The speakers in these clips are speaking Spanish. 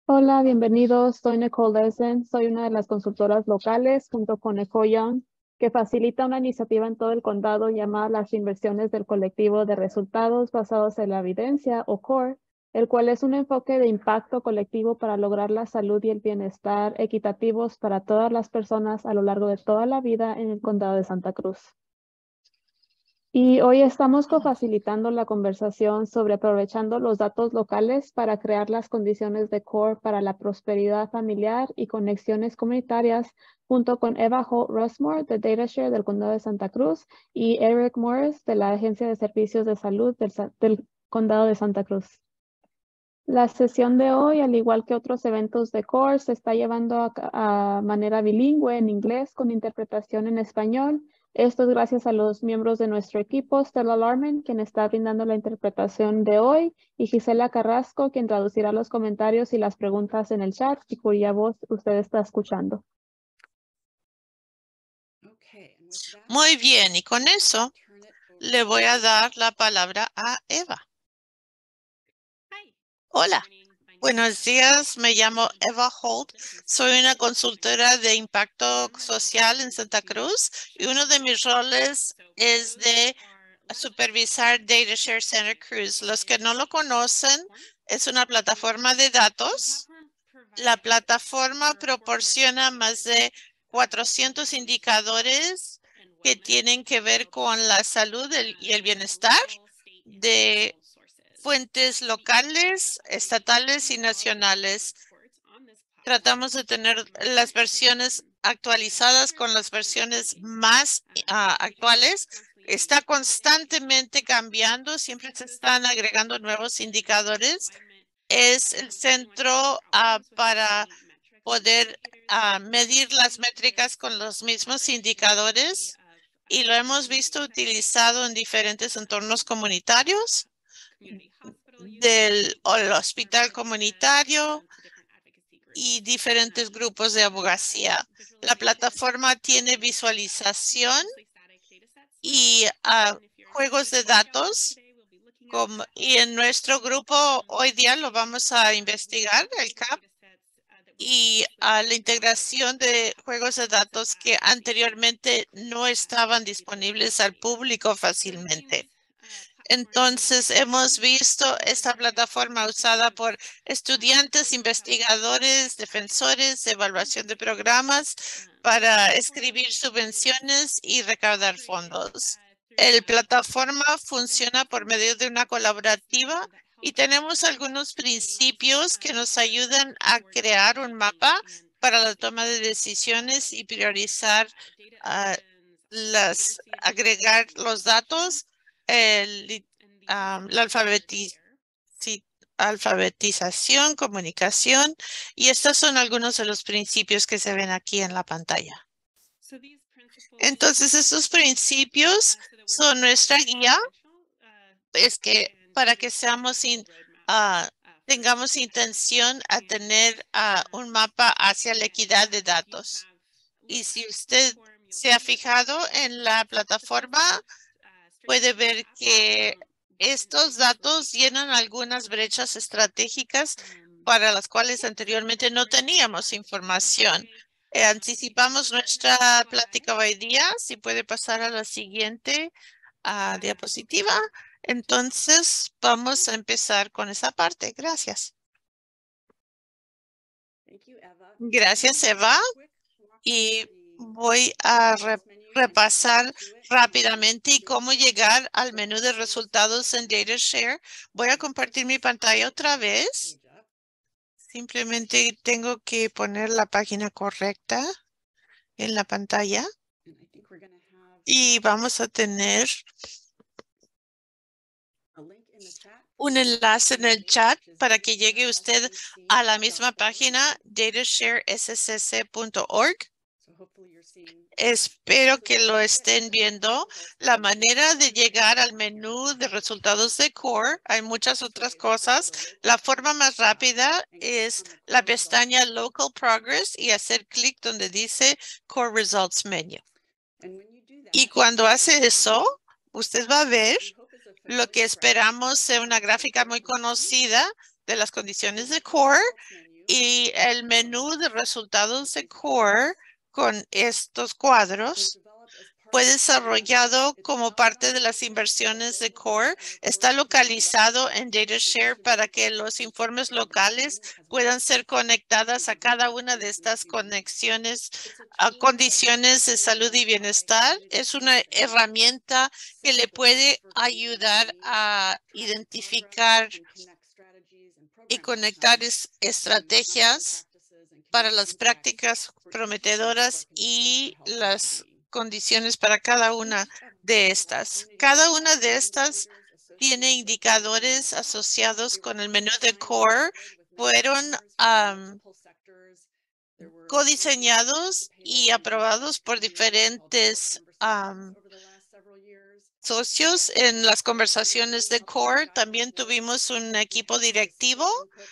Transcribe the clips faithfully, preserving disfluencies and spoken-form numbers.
Hola, bienvenidos. Soy Nicole Lesen. Soy una de las consultoras locales junto con Eco Young, que facilita una iniciativa en todo el condado llamada las inversiones del colectivo de resultados basados en la evidencia o C O R E, el cual es un enfoque de impacto colectivo para lograr la salud y el bienestar equitativos para todas las personas a lo largo de toda la vida en el condado de Santa Cruz. Y hoy estamos cofacilitando la conversación sobre aprovechando los datos locales para crear las condiciones de C O R E para la prosperidad familiar y conexiones comunitarias, junto con Eva Holt Rushmore de DataShare del Condado de Santa Cruz y Eric Morris de la Agencia de Servicios de Salud del, del Condado de Santa Cruz. La sesión de hoy, al igual que otros eventos de C O R E, se está llevando a, a manera bilingüe en inglés con interpretación en español. Esto es gracias a los miembros de nuestro equipo, Stella Larman, quien está brindando la interpretación de hoy, y Gisela Carrasco, quien traducirá los comentarios y las preguntas en el chat y cuya voz usted está escuchando. Muy bien, y con eso le voy a dar la palabra a Eva. Hola, buenos días, me llamo Eva Holt, soy una consultora de impacto social en Santa Cruz y uno de mis roles es de supervisar DataShare Santa Cruz. Los que no lo conocen, es una plataforma de datos. La plataforma proporciona más de cuatrocientos indicadores que tienen que ver con la salud y el bienestar de fuentes locales, estatales y nacionales. Tratamos de tener las versiones actualizadas con las versiones más uh, actuales. Está constantemente cambiando, siempre se están agregando nuevos indicadores. Es el centro uh, para poder uh, medir las métricas con los mismos indicadores y lo hemos visto utilizado en diferentes entornos comunitarios del el hospital comunitario y diferentes grupos de abogacía. La plataforma tiene visualización y uh, juegos de datos. Como, y en nuestro grupo hoy día lo vamos a investigar, el C A P, y a la integración de juegos de datos que anteriormente no estaban disponibles al público fácilmente. Entonces, hemos visto esta plataforma usada por estudiantes, investigadores, defensores de evaluación de programas para escribir subvenciones y recaudar fondos. La plataforma funciona por medio de una colaborativa y tenemos algunos principios que nos ayudan a crear un mapa para la toma de decisiones y priorizar, uh, las, agregar los datos, el, um, la alfabetización. alfabetización, comunicación, y estos son algunos de los principios que se ven aquí en la pantalla. Entonces, estos principios son nuestra guía, es que para que seamos in, uh, tengamos intención a tener uh, un mapa hacia la equidad de datos. Y si usted se ha fijado en la plataforma, puede ver que estos datos llenan algunas brechas estratégicas para las cuales anteriormente no teníamos información. Eh, anticipamos nuestra plática hoy día. Si puede pasar a la siguiente uh, diapositiva. Entonces, vamos a empezar con esa parte. Gracias. Gracias, Eva. Y voy a re repasar rápidamente y cómo llegar al menú de resultados en DataShare. Voy a compartir mi pantalla otra vez. Simplemente tengo que poner la página correcta en la pantalla. Y vamos a tener un enlace en el chat para que llegue usted a la misma página, datashare s c c punto org. Espero que lo estén viendo. La manera de llegar al menú de resultados de C O R E, hay muchas otras cosas. La forma más rápida es la pestaña Local Progress y hacer clic donde dice C O R E Results Menu. Y cuando hace eso, usted va a ver lo que esperamos sea una gráfica muy conocida de las condiciones de C O R E. Y el menú de resultados de CORE con estos cuadros fue desarrollado como parte de las inversiones de CORE. Está localizado en DataShare para que los informes locales puedan ser conectadas a cada una de estas conexiones a condiciones de salud y bienestar. Es una herramienta que le puede ayudar a identificar y conectar es- estrategias para las prácticas prometedoras y las condiciones para cada una de estas. Cada una de estas tiene indicadores asociados con el menú de CORE. Fueron um, codiseñados y aprobados por diferentes um, socios en las conversaciones de CORE. También tuvimos un equipo directivo.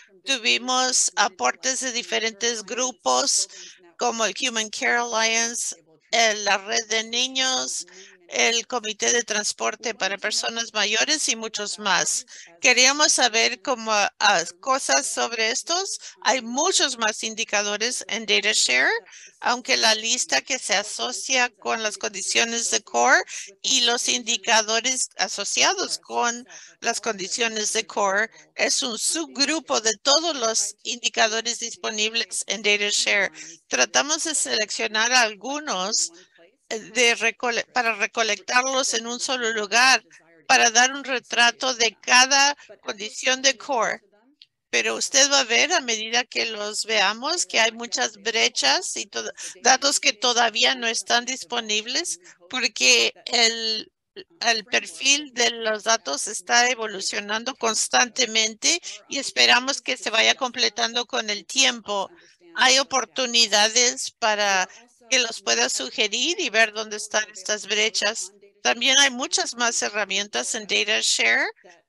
Tuvimos aportes de diferentes grupos como el Human Care Alliance, el- la Red de Niños, el Comité de Transporte para Personas Mayores y muchos más. Queríamos saber cómo ah, cosas sobre estos. Hay muchos más indicadores en DataShare, aunque la lista que se asocia con las condiciones de CORE y los indicadores asociados con las condiciones de CORE es un subgrupo de todos los indicadores disponibles en DataShare. Tratamos de seleccionar algunos eh, de recole- para recolectarlos en un solo lugar para dar un retrato de cada condición de CORE. Pero usted va a ver a medida que los veamos que hay muchas brechas y datos que todavía no están disponibles porque el, el perfil de los datos está evolucionando constantemente y esperamos que se vaya completando con el tiempo. Hay oportunidades para que los pueda sugerir y ver dónde están estas brechas. También hay muchas más herramientas en DataShare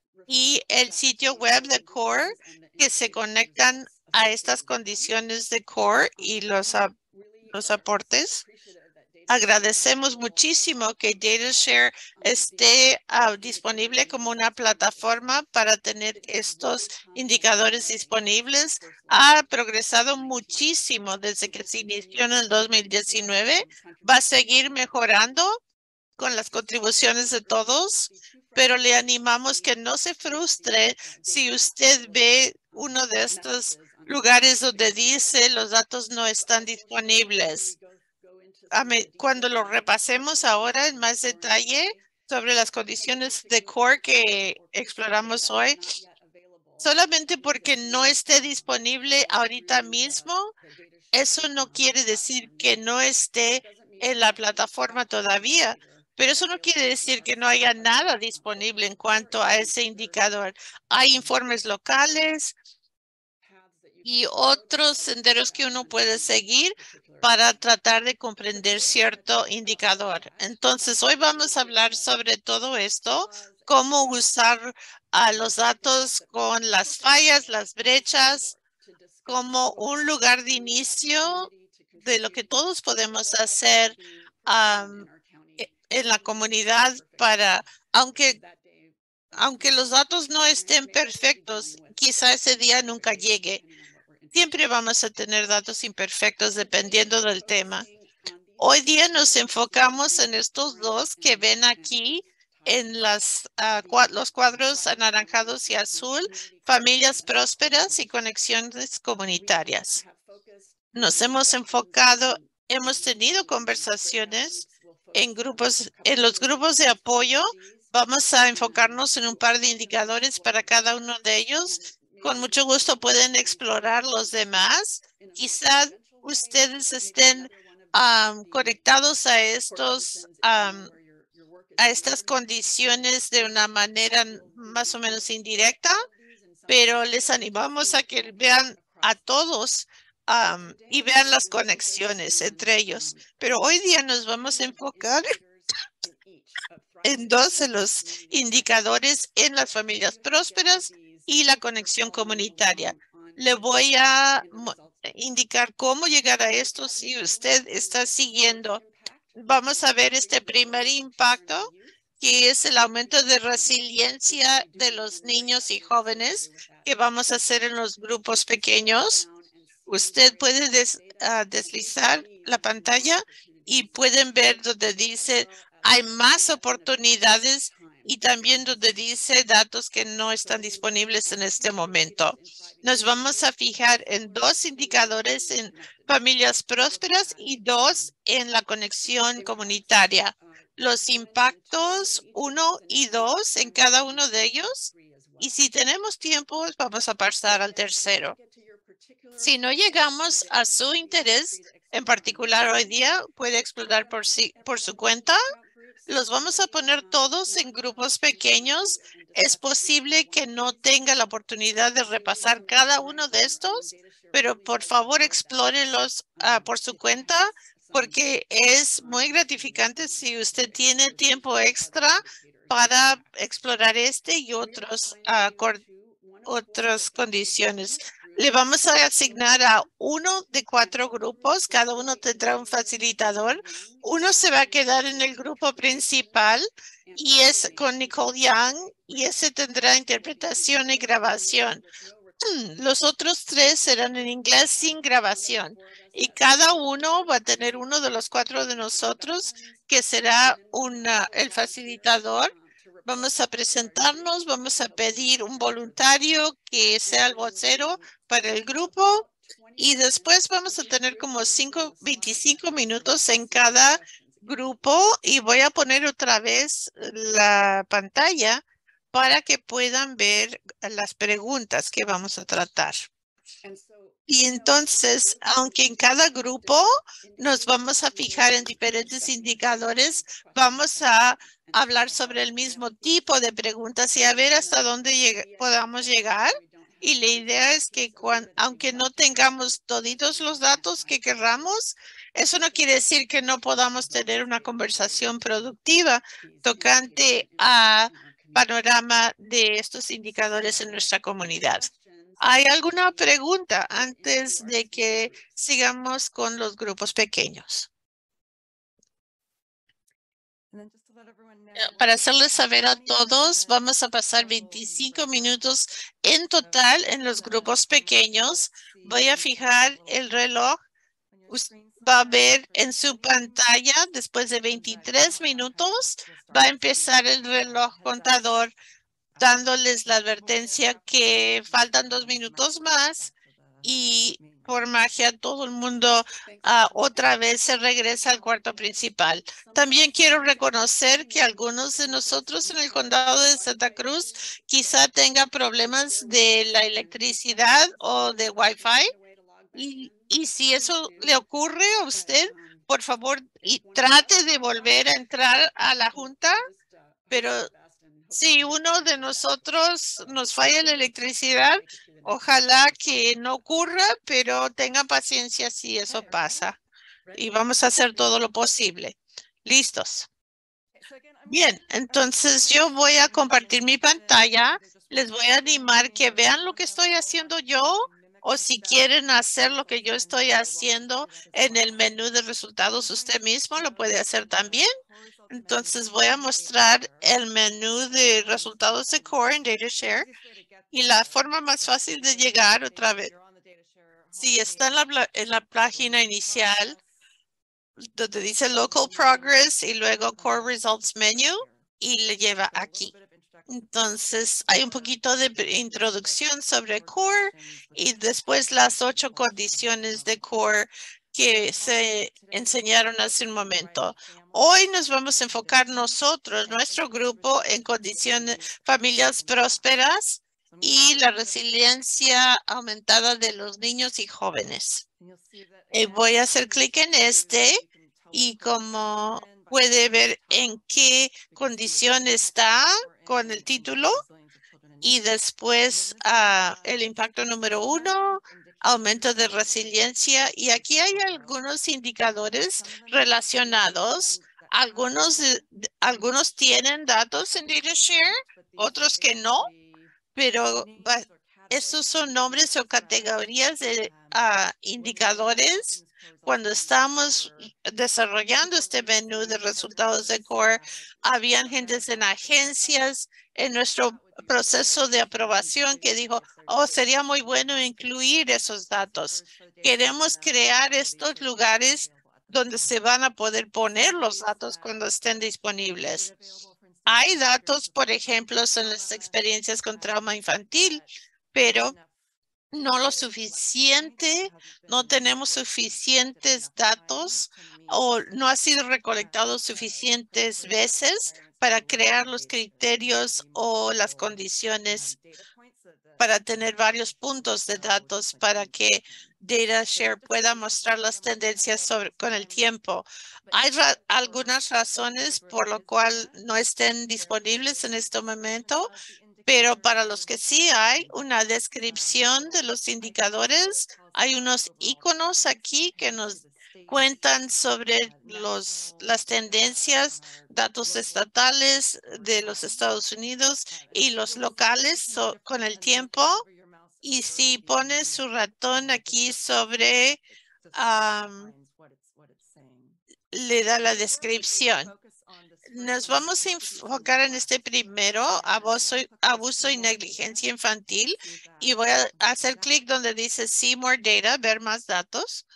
y el sitio web de CORE que se conectan a estas condiciones de CORE y los, ap- los aportes. Agradecemos muchísimo que DataShare esté ah, disponible como una plataforma para tener estos indicadores disponibles. Ha progresado muchísimo desde que se inició en el dos mil diecinueve. Va a seguir mejorando con las contribuciones de todos, pero le animamos que no se frustre si usted ve uno de estos lugares donde dice los datos no están disponibles. A me- Cuando lo repasemos ahora en más detalle sobre las condiciones de CORE que exploramos hoy, solamente porque no esté disponible ahorita mismo, eso no quiere decir que no esté en la plataforma todavía, pero eso no quiere decir que no haya nada disponible en cuanto a ese indicador. Hay informes locales y otros senderos que uno puede seguir para tratar de comprender cierto indicador. Entonces, hoy vamos a hablar sobre todo esto, cómo usar a los datos con las fallas, las brechas, como un lugar de inicio de lo que todos podemos hacer am, e- en la comunidad para, aunque, aunque los datos no estén perfectos, quizá ese día nunca llegue. Siempre vamos a tener datos imperfectos dependiendo del tema. Hoy día nos enfocamos en estos dos que ven aquí en las, ah, cua- los cuadros anaranjados y azul, familias prósperas y conexiones comunitarias. Nos hemos enfocado, hemos tenido conversaciones en grupos, en los grupos de apoyo. Vamos a enfocarnos en un par de indicadores para cada uno de ellos. Con mucho gusto pueden explorar los demás. Quizás ustedes estén am, conectados a estos, am, a estas condiciones de una manera n- más o menos indirecta, pero les animamos a que vean a todos am, y vean las conexiones entre ellos. Pero hoy día nos vamos a enfocar en dos de los indicadores en las familias prósperas y la conexión comunitaria. Le voy a mo- indicar cómo llegar a esto si usted está siguiendo. Vamos a ver este primer impacto, que es el aumento de resiliencia de los niños y jóvenes que vamos a hacer en los grupos pequeños. Usted puede des, uh, deslizar la pantalla y pueden ver donde dice hay más oportunidades y también donde dice datos que no están disponibles en este momento. Nos vamos a fijar en dos indicadores en familias prósperas y dos en la conexión comunitaria. Los impactos uno y dos en cada uno de ellos. Y si tenemos tiempo, vamos a pasar al tercero. Si no llegamos a su interés en particular hoy día, puede explorar por, sí, por su cuenta. Los vamos a poner todos en grupos pequeños. Es posible que no tenga la oportunidad de repasar cada uno de estos, pero por favor explórelos uh, por su cuenta, porque es muy gratificante si usted tiene tiempo extra para explorar este y otros uh, otras condiciones. Le vamos a asignar a uno de cuatro grupos. Cada uno tendrá un facilitador. Uno se va a quedar en el grupo principal y es con Nicole Young y ese tendrá interpretación y grabación. Los otros tres serán en inglés sin grabación y cada uno va a tener uno de los cuatro de nosotros que será una, el facilitador. Vamos a presentarnos, vamos a pedir un voluntario que sea el vocero para el grupo y después vamos a tener como cinco, veinticinco minutos en cada grupo y voy a poner otra vez la pantalla para que puedan ver las preguntas que vamos a tratar. Y entonces, aunque en cada grupo nos vamos a fijar en diferentes indicadores, vamos a hablar sobre el mismo tipo de preguntas y a ver hasta dónde lleg- podamos llegar. Y la idea es que cuando, aunque no tengamos toditos los datos que querramos, eso no quiere decir que no podamos tener una conversación productiva tocante a panorama de estos indicadores en nuestra comunidad. ¿Hay alguna pregunta antes de que sigamos con los grupos pequeños? Para hacerles saber a todos, vamos a pasar veinticinco minutos en total en los grupos pequeños. Voy a fijar el reloj. Usted va a ver en su pantalla, después de veintitrés minutos, va a empezar el reloj contador dándoles la advertencia que faltan dos minutos más y por magia todo el mundo uh, otra vez se regresa al cuarto principal. También quiero reconocer que algunos de nosotros en el condado de Santa Cruz quizá tengan problemas de la electricidad o de Wi-Fi. Y, y si eso le ocurre a usted, por favor, y trate de volver a entrar a la junta, pero si uno de nosotros nos falla la electricidad, ojalá que no ocurra, pero tengan paciencia si eso pasa. Y vamos a hacer todo lo posible. ¿Listos? Bien, entonces yo voy a compartir mi pantalla. Les voy a animar que vean lo que estoy haciendo yo o si quieren hacer lo que yo estoy haciendo en el menú de resultados usted mismo lo puede hacer también. Entonces voy a mostrar el menú de resultados de Core en DataShare y la forma más fácil de llegar otra vez. Si está en la, en la página inicial donde dice Local Progress y luego Core Results Menu y le lleva aquí. Entonces hay un poquito de introducción sobre Core y después las ocho condiciones de Core que se enseñaron hace un momento. Hoy nos vamos a enfocar nosotros, nuestro grupo, en condiciones, familias prósperas y la resiliencia aumentada de los niños y jóvenes. Y voy a hacer clic en este y como puede ver en qué condición está con el título y después uh, el impacto número uno, aumento de resiliencia. Y aquí hay algunos indicadores relacionados. Algunos, algunos tienen datos en DataShare, otros que no, pero Estos son nombres o categorías de uh, indicadores. Cuando estamos desarrollando este menú de resultados de core, habían gentes en agencias en nuestro proceso de aprobación que dijo, oh, sería muy bueno incluir esos datos. Queremos crear estos lugares donde se van a poder poner los datos cuando estén disponibles. Hay datos, por ejemplo, en las experiencias con trauma infantil, pero no lo suficiente, no tenemos suficientes datos o no ha sido recolectado suficientes veces para crear los criterios o las condiciones para tener varios puntos de datos para que DataShare pueda mostrar las tendencias sobre, con el tiempo. Hay ra algunas razones por lo cual no estén disponibles en este momento, pero para los que sí hay una descripción de los indicadores, hay unos iconos aquí que nos cuentan sobre los, las tendencias, datos estatales de los Estados Unidos y los locales so, con el tiempo. Y si pone su ratón aquí sobre, um, le da la descripción. Nos vamos a enfocar en este primero, abuso, abuso y negligencia infantil, y voy a hacer clic donde dice See More Data, ver más datos.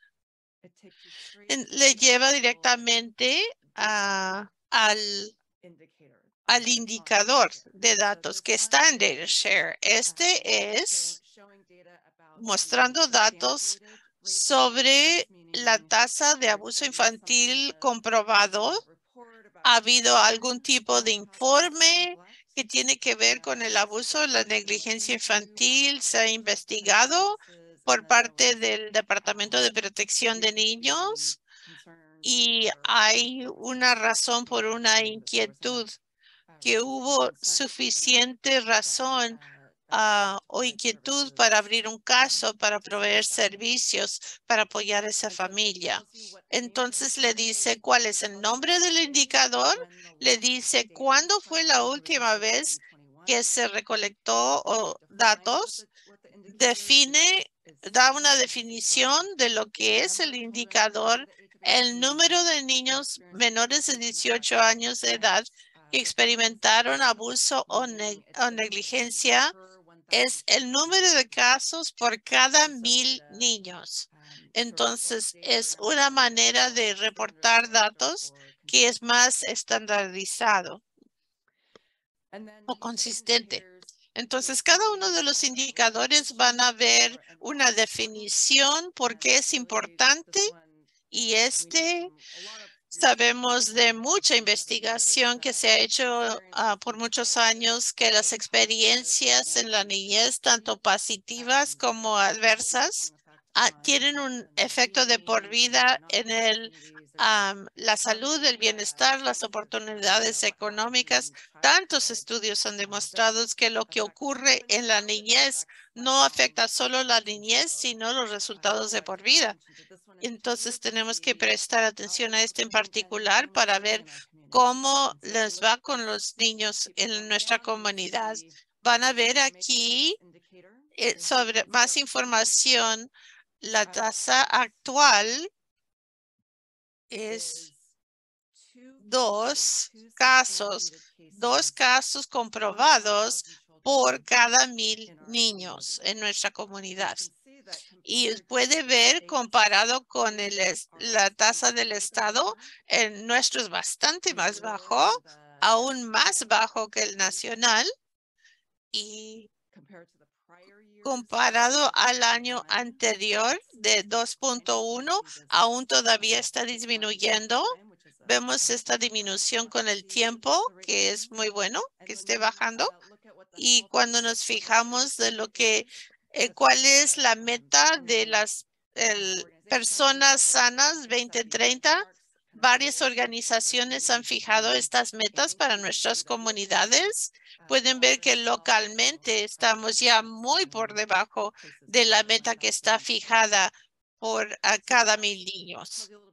Le lleva directamente a, al, al indicador de datos que está en DataShare. Este es mostrando datos sobre la tasa de abuso infantil comprobado. ¿Ha habido algún tipo de informe que tiene que ver con el abuso, la negligencia infantil? ¿Se ha investigado por parte del Departamento de Protección de Niños? Y hay una razón por una inquietud, que hubo suficiente razón Uh, o inquietud para abrir un caso, para proveer servicios, para apoyar a esa familia. Entonces le dice cuál es el nombre del indicador, le dice cuándo fue la última vez que se recolectó o datos, define, da una definición de lo que es el indicador, el número de niños menores de dieciocho años de edad que experimentaron abuso o, ne o negligencia. Es el número de casos por cada mil niños. Entonces, es una manera de reportar datos que es más estandarizado o consistente. Entonces, cada uno de los indicadores van a ver una definición por qué es importante, y este sabemos de mucha investigación que se ha hecho uh, por muchos años, que las experiencias en la niñez, tanto positivas como adversas, uh, tienen un efecto de por vida en el, um, la salud, el bienestar, las oportunidades económicas. Tantos estudios han demostrado que lo que ocurre en la niñez no afecta solo la niñez, sino los resultados de por vida. Entonces tenemos que prestar atención a este en particular para ver cómo les va con los niños en nuestra comunidad. Van a ver aquí eh, sobre más información. La tasa actual es dos casos, dos casos comprobados por cada mil niños en nuestra comunidad. Y puede ver comparado con el, la tasa del estado, el nuestro es bastante más bajo, aún más bajo que el nacional. Y comparado al año anterior de dos punto uno, aún todavía está disminuyendo. Vemos esta disminución con el tiempo, que es muy bueno, que esté bajando. Y cuando nos fijamos de lo que, eh, cuál es la meta de las el, personas sanas veinte treinta, varias organizaciones han fijado estas metas para nuestras comunidades. Pueden ver que localmente estamos ya muy por debajo de la meta que está fijada por a cada mil niños.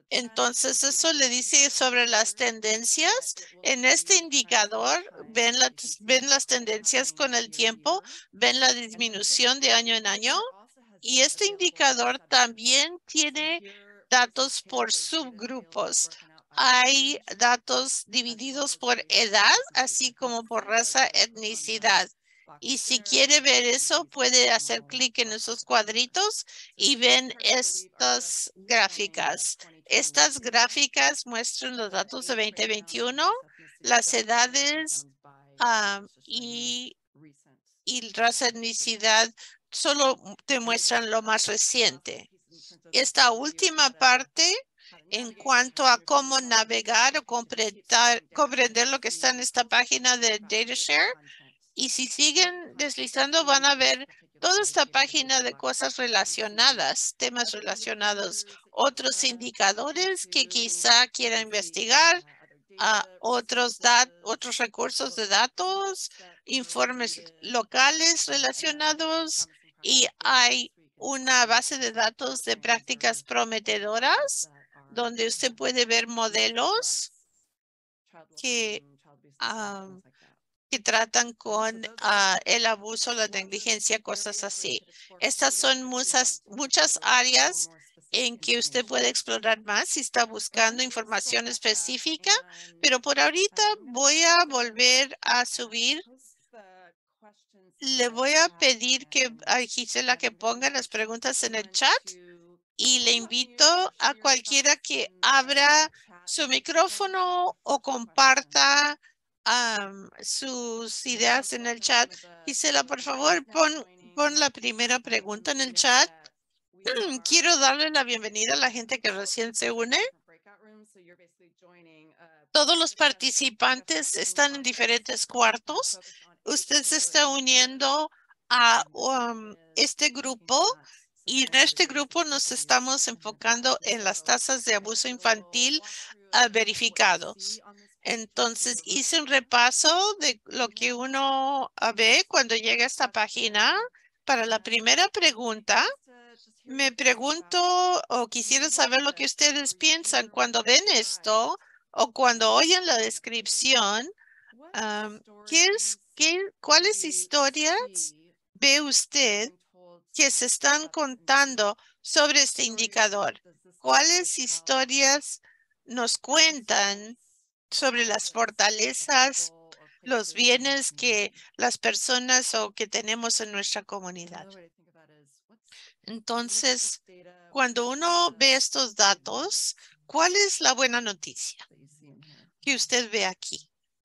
Entonces, eso le dice sobre las tendencias. En este indicador, ven, la, ven las tendencias con el tiempo, ven la disminución de año en año. Y este indicador también tiene datos por subgrupos. Hay datos divididos por edad, así como por raza, etnicidad. Y si quiere ver eso, puede hacer clic en esos cuadritos y ven estas gráficas. Estas gráficas muestran los datos de veinte veintiuno, las edades um, y, y raza, etnicidad solo te muestran lo más reciente. Esta última parte, en cuanto a cómo navegar o comprender, comprender lo que está en esta página de DataShare, y si siguen deslizando van a ver toda esta página de cosas relacionadas, temas relacionados, otros indicadores que quizá quiera investigar, a otros, dat otros recursos de datos, informes locales relacionados, y hay una base de datos de prácticas prometedoras donde usted puede ver modelos que, um, que tratan con uh, el abuso, la negligencia, cosas así. Estas son muchas, muchas áreas en que usted puede explorar más si está buscando información específica, pero por ahorita voy a volver a subir. Le voy a pedir que a Gisela que ponga las preguntas en el chat y le invito a cualquiera que abra su micrófono o comparta um, sus ideas en el chat. Gisela, por favor, pon, pon la primera pregunta en el chat. Quiero darle la bienvenida a la gente que recién se une. Todos los participantes están en diferentes cuartos. Usted se está uniendo a um, este grupo y en este grupo nos estamos enfocando en las tasas de abuso infantil uh, verificados. Entonces hice un repaso de lo que uno ve cuando llega a esta página. Para la primera pregunta, me pregunto o quisiera saber lo que ustedes piensan cuando ven esto o cuando oyen la descripción. Um, ¿qué es, qué, ¿Cuáles historias ve usted que se están contando sobre este indicador? ¿Cuáles historias nos cuentan sobre las fortalezas, los bienes que las personas o que tenemos en nuestra comunidad? Entonces, cuando uno ve estos datos, ¿cuál es la buena noticia que usted ve aquí?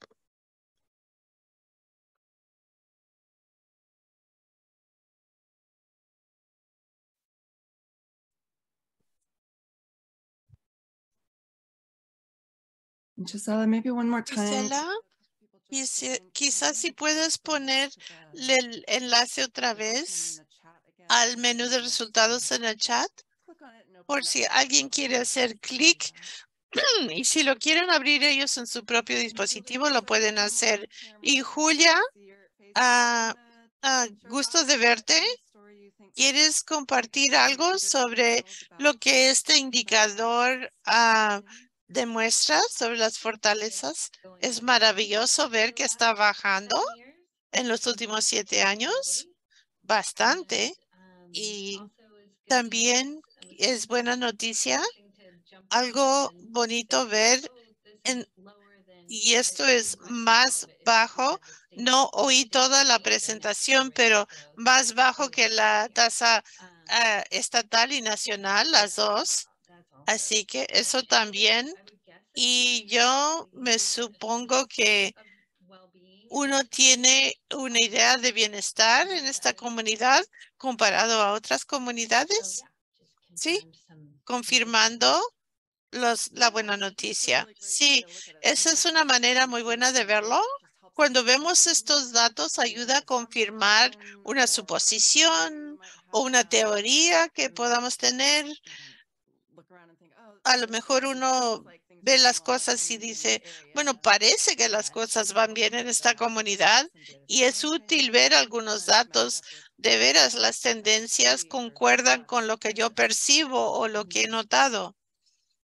Gisela, maybe one more time. Gisela, quisi- quizás si puedes poner el enlace otra vez al menú de resultados en el chat, por si alguien quiere hacer clic. Y si lo quieren abrir ellos en su propio dispositivo, lo pueden hacer. Y Julia, uh, uh, gusto de verte. ¿Quieres compartir algo sobre lo que este indicador uh, demuestra sobre las fortalezas? Es maravilloso ver que está bajando en los últimos siete años, bastante. Y también es buena noticia, algo bonito ver en, y esto es más bajo. No oí toda la presentación, pero más bajo que la tasa uh, estatal y nacional, las dos. Así que eso también. Y yo me supongo que uno tiene una idea de bienestar en esta comunidad comparado a otras comunidades. Sí, confirmando Los, la buena noticia. Sí, esa es una manera muy buena de verlo. Cuando vemos estos datos, ayuda a confirmar una suposición o una teoría que podamos tener. A lo mejor uno ve las cosas y dice, bueno, parece que las cosas van bien en esta comunidad y es útil ver algunos datos. De veras, las tendencias concuerdan con lo que yo percibo o lo que he notado.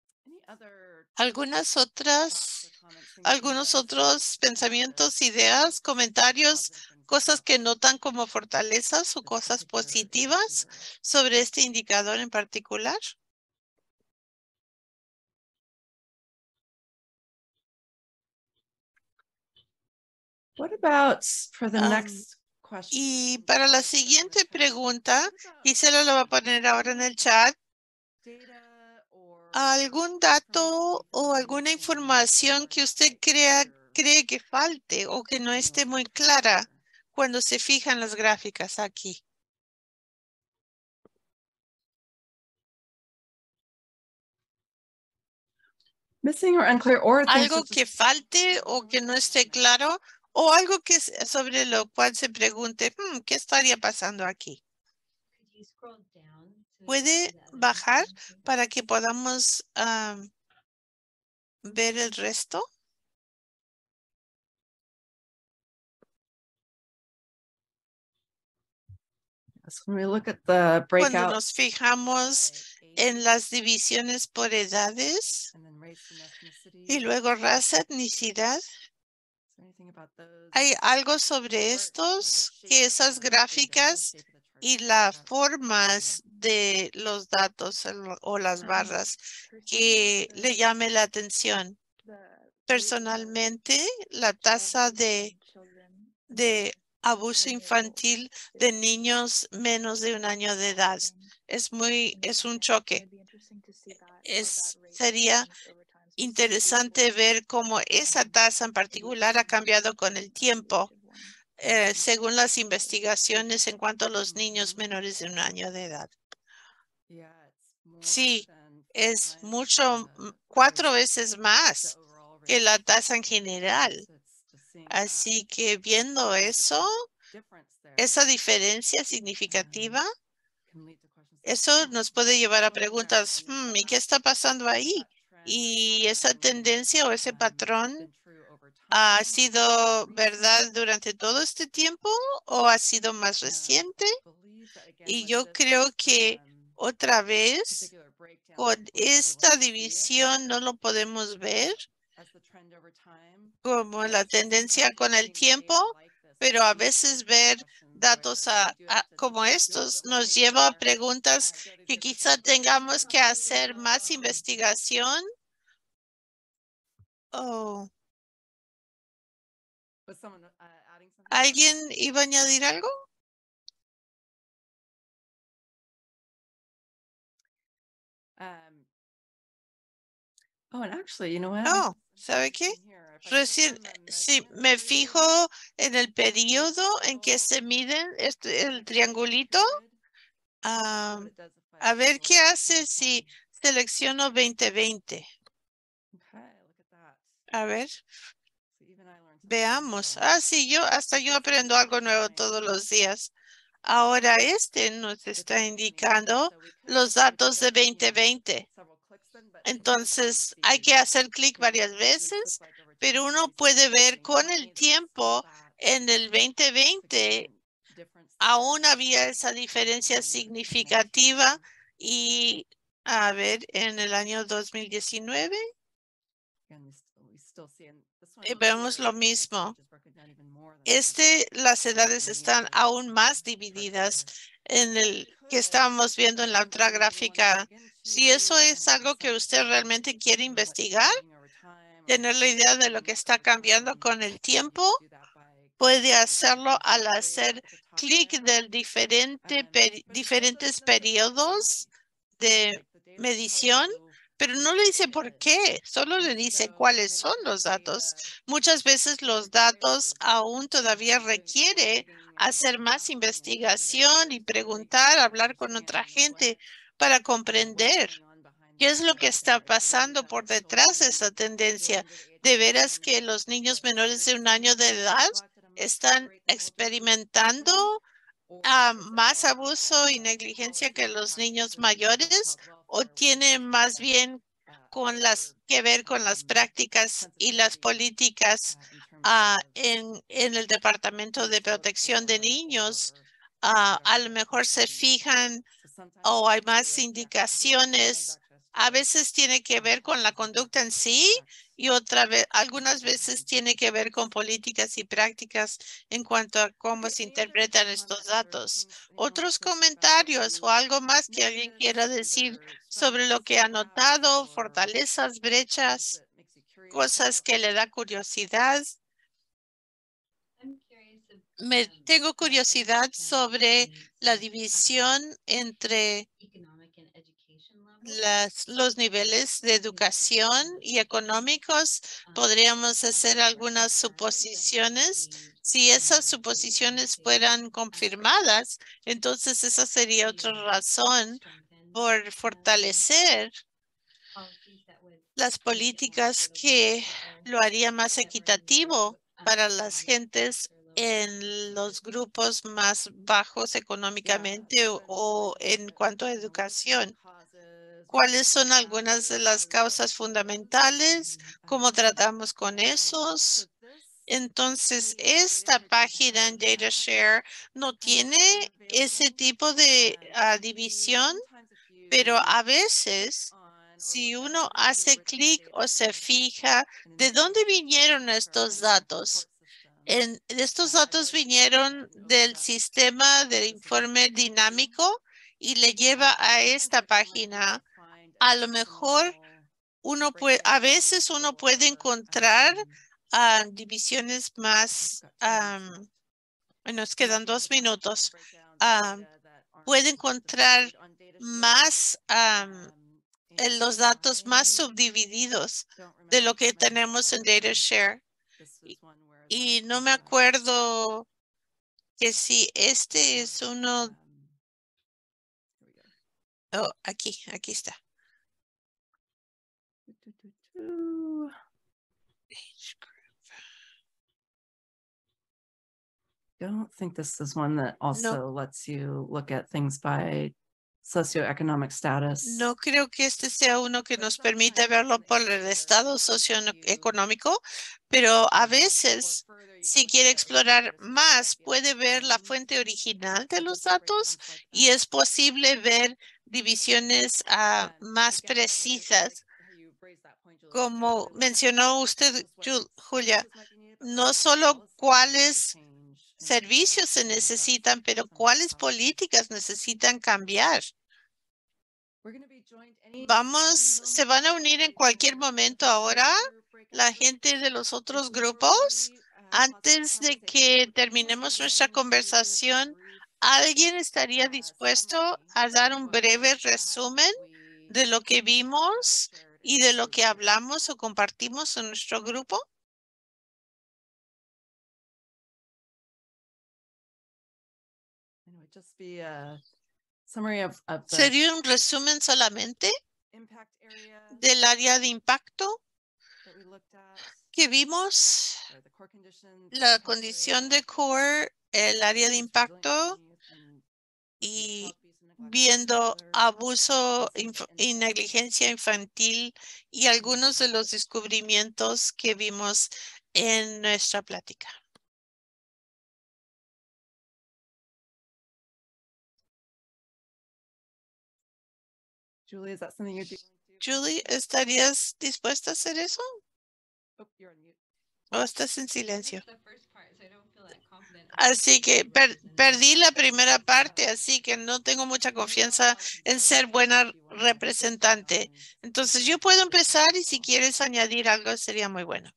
Algunas otras, algunos otros pensamientos, ideas, comentarios, cosas que notan como fortalezas o cosas positivas sobre este indicador en particular. What about for the Um, next question? Y para la siguiente pregunta, Gisela lo va a poner ahora en el chat. ¿Algún dato o alguna información que usted crea, cree que falte o que no esté muy clara cuando se fijan las gráficas aquí? Missing or unclear or things Algo that que just- falte o que no esté claro o algo que s- sobre lo cual se pregunte, "Hmm, ¿qué estaría pasando aquí?" ¿Puede bajar para que podamos am, ver el resto? Yes, when we look at the Cuando breakout nos fijamos en las divisiones por edades and then race and ethnicity, y luego raza, etnicidad, is there anything about those? ¿hay algo sobre estos que esas gráficas y las formas de los datos el- o las barras que le llame la atención? Personalmente, la tasa de, de abuso infantil de niños menos de un año de edad es muy, es un choque. Es, sería interesante ver cómo esa tasa en particular ha cambiado con el tiempo, eh, según las investigaciones en cuanto a los niños menores de un año de edad. Yeah, it's more Sí, than four es times mucho, the- m- cuatro the- veces the más overall que rate. la tasa en general. So it's just seeing that Así que viendo eso, difference there esa diferencia significativa, can lead to questions like, eso "Hmm, nos puede llevar a what is that?" preguntas, And is "Hmm, ¿y qué that- está pasando ahí?" that trend or Y esa pattern, tendencia o ese um, patrón been true over ha time or sido recent? verdad durante todo este tiempo o ha sido más And reciente. I believe that, again, Y with yo this, creo que um, otra vez particular breakdown, con we're not able esta to see it división no lo podemos ver as the trend over time. como But la tendencia sometimes con el seeing tiempo, data like this pero a leads to veces more ver questions. So I- datos I a- do a- have to como do a estos little bit more nos digging lleva a there. preguntas Uh, Jody, que there's a quizá couple tengamos que questions hacer too, más um, investigación. Oh, Was someone uh, adding something? ¿alguien iba a añadir algo? Um, oh, and actually, you know what? Oh, ¿sabe qué? Recién, si me fijo en el periodo en que se miden este, el triangulito, ah, a ver qué hace si selecciono veinte veinte. A ver, veamos. Ah, sí, yo hasta yo aprendo algo nuevo todos los días. Ahora este nos está indicando los datos de veinte veinte. Entonces hay que hacer clic varias veces, pero uno puede ver con el tiempo en el veinte veinte aún había esa diferencia significativa y a ver, en el año dos mil diecinueve eh, vemos lo mismo. Este, las edades están aún más divididas en el que estábamos viendo en la otra gráfica. Si eso es algo que usted realmente quiere investigar, tener la idea de lo que está cambiando con el tiempo, puede hacerlo al hacer clic del diferente, peri- diferentes periodos de medición, pero no le dice por qué, solo le dice cuáles son los datos. Muchas veces los datos aún todavía requiere hacer más investigación y preguntar, hablar con otra gente para comprender qué es lo que está pasando por detrás de esa tendencia. De veras que los niños menores de un año de edad están experimentando ah, más abuso y negligencia que los niños mayores o tiene más bien con las que ver con las prácticas y las políticas ah, en, en el Departamento de Protección de Niños. Ah, a lo mejor se fijan o hay más indicaciones A veces tiene que ver con la conducta en sí y otra vez, algunas veces tiene que ver con políticas y prácticas en cuanto a cómo se interpretan estos datos. Otros comentarios o algo más que alguien quiera decir sobre lo que ha notado, fortalezas, brechas, cosas que le da curiosidad. Me tengo curiosidad sobre la división entre las, los niveles de educación y económicos. Podríamos hacer algunas suposiciones. Si esas suposiciones fueran confirmadas, entonces esa sería otra razón por fortalecer las políticas que lo haría más equitativo para las gentes en los grupos más bajos económicamente o, o en cuanto a educación. ¿Cuáles son algunas de las causas fundamentales? ¿Cómo tratamos con esos? Entonces, esta página en DataShare no tiene ese tipo de uh, división, pero a veces, si uno hace clic o se fija, ¿de dónde vinieron estos datos? En, estos datos vinieron del sistema de informe dinámico y le lleva a esta página. A lo mejor uno puede, a veces uno puede encontrar uh, divisiones más, um, nos quedan dos minutos, um, puede encontrar más um, en los datos más subdivididos de lo que tenemos en DataShare. Y, y no me acuerdo que si este es uno. Oh, aquí, aquí está. Don't think this is one that also No. lets you look at things by socioeconomic status. No creo que este sea uno que nos permite verlo por el estado socioeconómico, pero a veces, si quiere explorar más, puede ver la fuente original de los datos y es posible ver divisiones uh, más precisas. Como mencionó usted, Julia, no solo cuáles servicios se necesitan, pero cuáles políticas necesitan cambiar. Vamos, se van a unir en cualquier momento ahora la gente de los otros grupos. Antes de que terminemos nuestra conversación, ¿alguien estaría dispuesto a dar un breve resumen de lo que vimos y de lo que hablamos o compartimos en nuestro grupo? Just be a summary of, of the ¿Sería un resumen solamente del área de impacto que vimos? La condición de core, el área de impacto y viendo abuso y negligencia infantil y algunos de los descubrimientos que vimos en nuestra plática. Julie, is that something you're doing? Julie, ¿estarías dispuesta a hacer eso? Oh, you're on mute. ¿O estás en silencio? Así que per perdí la primera parte, así que no tengo mucha confianza en ser buena representante. Entonces yo puedo empezar y si quieres añadir algo sería muy bueno.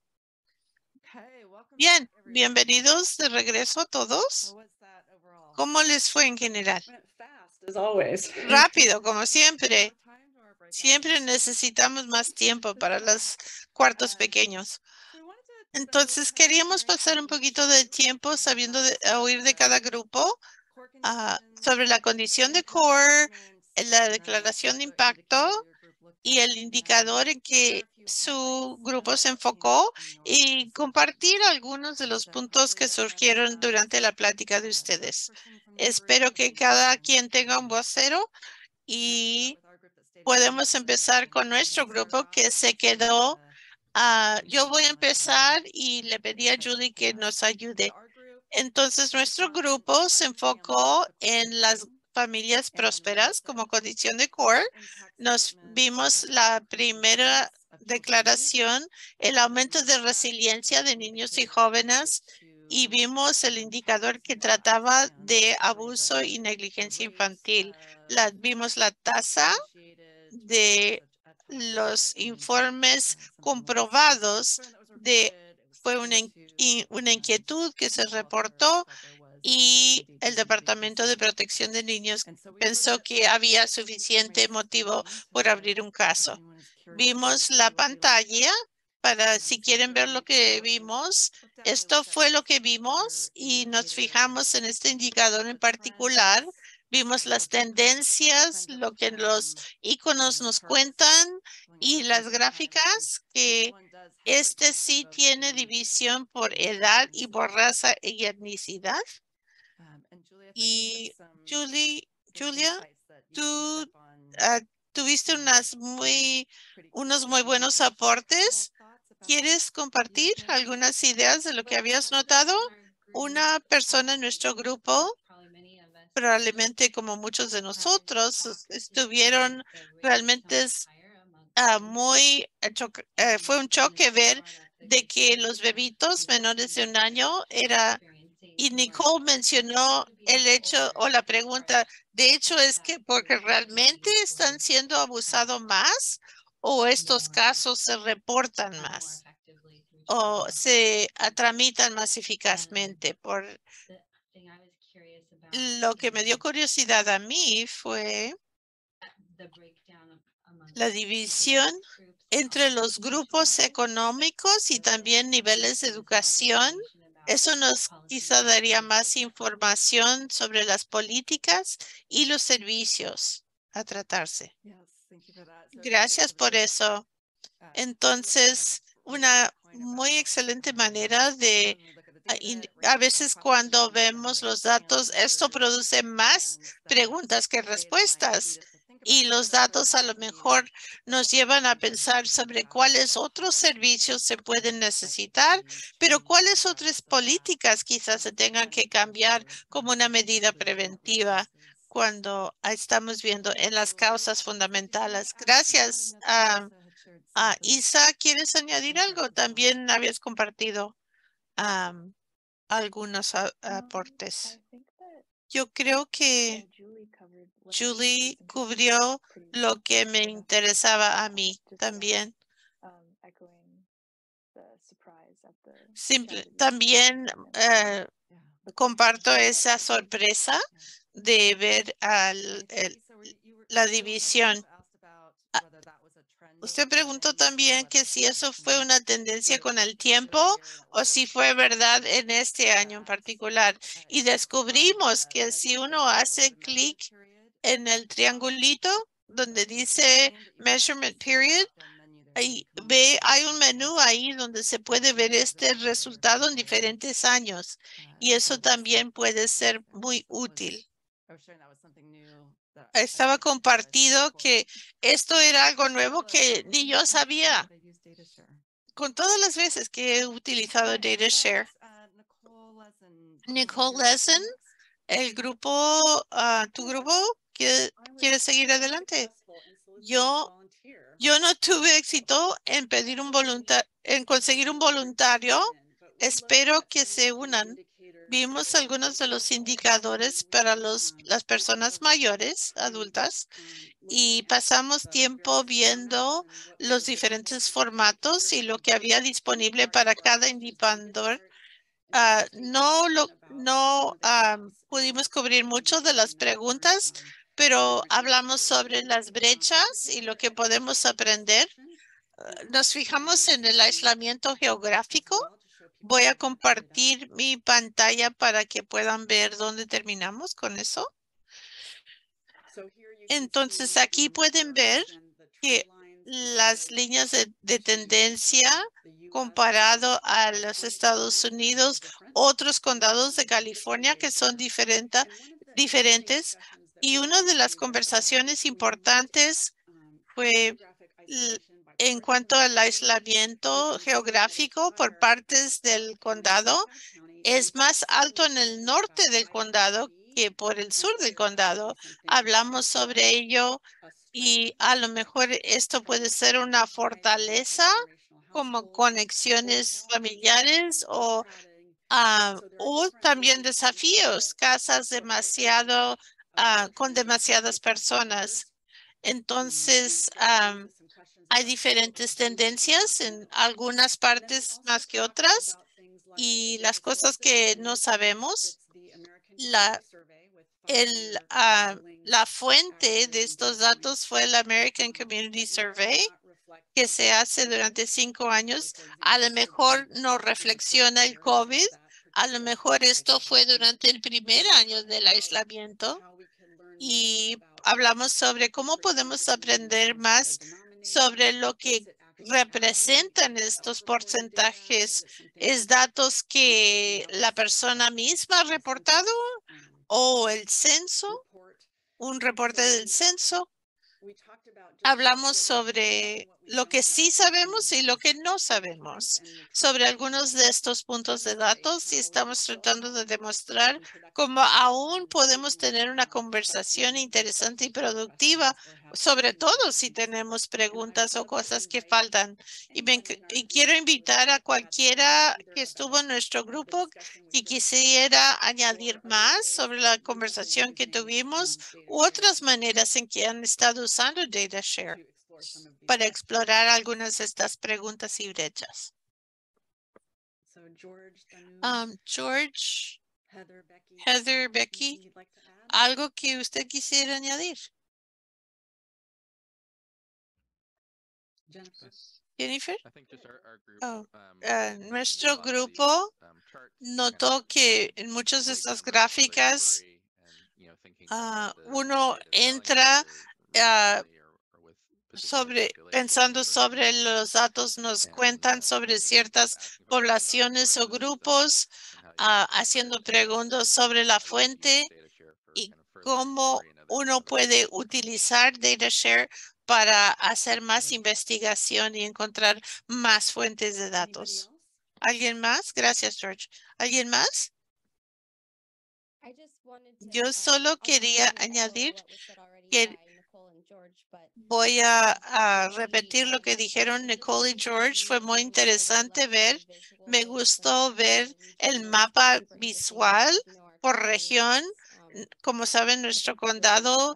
Bien, bienvenidos de regreso a todos. ¿Cómo les fue en general? Rápido, como siempre. Siempre necesitamos más tiempo para los cuartos pequeños. Entonces, queríamos pasar un poquito de tiempo sabiendo de, oír de cada grupo uh, sobre la condición de core, la declaración de impacto y el indicador en que su grupo se enfocó y compartir algunos de los puntos que surgieron durante la plática de ustedes. Espero que cada quien tenga un vocero y podemos empezar con nuestro grupo que se quedó. Uh, yo voy a empezar y le pedí a Judy que nos ayude. Entonces, nuestro grupo se enfocó en las familias prósperas como condición de core. Nos vimos la primera declaración, el aumento de resiliencia de niños y jóvenes, y vimos el indicador que trataba de abuso y negligencia infantil. La, vimos la tasa de los informes comprobados de fue una, in, una inquietud que se reportó y el Departamento de Protección de Niños pensó que había suficiente motivo por abrir un caso. Vimos la pantalla para si quieren ver lo que vimos. Esto fue lo que vimos y nos fijamos en este indicador en particular. Vimos las tendencias, lo que los iconos nos cuentan y las gráficas, que este sí tiene división por edad y por raza y etnicidad. Y Julie, Julia, tú uh, tuviste unas muy, unos muy buenos aportes. ¿Quieres compartir algunas ideas de lo que habías notado? Una persona en nuestro grupo, probablemente como muchos de nosotros, estuvieron realmente uh, muy, uh, fue un choque ver de que los bebitos menores de un año era, y Nicole mencionó el hecho o la pregunta, de hecho es que porque realmente están siendo abusados más o estos casos se reportan más o se tramitan más eficazmente. Por lo que me dio curiosidad a mí fue la división entre los grupos económicos y también niveles de educación. Eso nos quizá daría más información sobre las políticas y los servicios a tratarse. Gracias por eso. Entonces, una muy excelente manera de, a veces cuando vemos los datos, esto produce más preguntas que respuestas. Y los datos a lo mejor nos llevan a pensar sobre cuáles otros servicios se pueden necesitar, pero cuáles otras políticas quizás se tengan que cambiar como una medida preventiva cuando estamos viendo en las causas fundamentales. Gracias. Uh, uh, Isa, ¿quieres añadir algo? También habías compartido um, algunos a aportes. Yo creo que Julie cubrió lo que me interesaba a mí también. Simple, también uh, comparto esa sorpresa de ver al, el, la división. Usted preguntó también que si eso fue una tendencia con el tiempo o si fue verdad en este año en particular. Y descubrimos que si uno hace clic en el triangulito donde dice Measurement Period, ahí ve, hay un menú ahí donde se puede ver este resultado en diferentes años. Y eso también puede ser muy útil. Estaba compartido que esto era algo nuevo que ni yo sabía. Con todas las veces que he utilizado DataShare. Nicole Lesson, el grupo, uh, tu grupo, ¿quiere, ¿quiere seguir adelante? Yo, yo no tuve éxito en pedir un voluntario, en conseguir un voluntario. Espero que se unan. Vimos algunos de los indicadores para los, las personas mayores, adultas, y pasamos tiempo viendo los diferentes formatos y lo que había disponible para cada indicador. Uh, no lo, no um, pudimos cubrir mucho de las preguntas, pero hablamos sobre las brechas y lo que podemos aprender. Uh, nos fijamos en el aislamiento geográfico. Voy a compartir mi pantalla para que puedan ver dónde terminamos con eso. Entonces, aquí pueden ver que las líneas de, de tendencia comparado a los Estados Unidos, otros condados de California que son diferente, diferentes. Y una de las conversaciones importantes fue en cuanto al aislamiento geográfico por partes del condado. Es más alto en el norte del condado que por el sur del condado. Hablamos sobre ello y a lo mejor esto puede ser una fortaleza como conexiones familiares o, uh, o también desafíos, casas demasiado uh, con demasiadas personas. Entonces, um, hay diferentes tendencias en algunas partes más que otras y las cosas que no sabemos, la, el, uh, la fuente de estos datos fue el American Community Survey que se hace durante cinco años. A lo mejor no reflexiona el COVID. A lo mejor esto fue durante el primer año del aislamiento y hablamos sobre cómo podemos aprender más sobre lo que representan estos porcentajes. ¿Es datos que la persona misma ha reportado o el censo? ¿Un reporte del censo? Hablamos sobre lo que sí sabemos y lo que no sabemos sobre algunos de estos puntos de datos y estamos tratando de demostrar cómo aún podemos tener una conversación interesante y productiva, sobre todo si tenemos preguntas o cosas que faltan. Y, me, y quiero invitar a cualquiera que estuvo en nuestro grupo que quisiera añadir más sobre la conversación que tuvimos u otras maneras en que han estado usando DataShare para explorar algunas de estas preguntas y brechas. Um, George, Heather, Becky, ¿algo que usted quisiera añadir? Jennifer? Oh, uh, nuestro grupo notó que en muchas de estas gráficas uh, uno entra uh, sobre pensando sobre los datos, nos cuentan sobre ciertas poblaciones o grupos, uh, haciendo preguntas sobre la fuente y cómo uno puede utilizar DataShare para hacer más investigación y encontrar más fuentes de datos. ¿Alguien más? Gracias, George. ¿Alguien más? Yo solo quería añadir que voy a, a repetir lo que dijeron Nicole y George. Fue muy interesante ver. Me gustó ver el mapa visual por región. Como saben, nuestro condado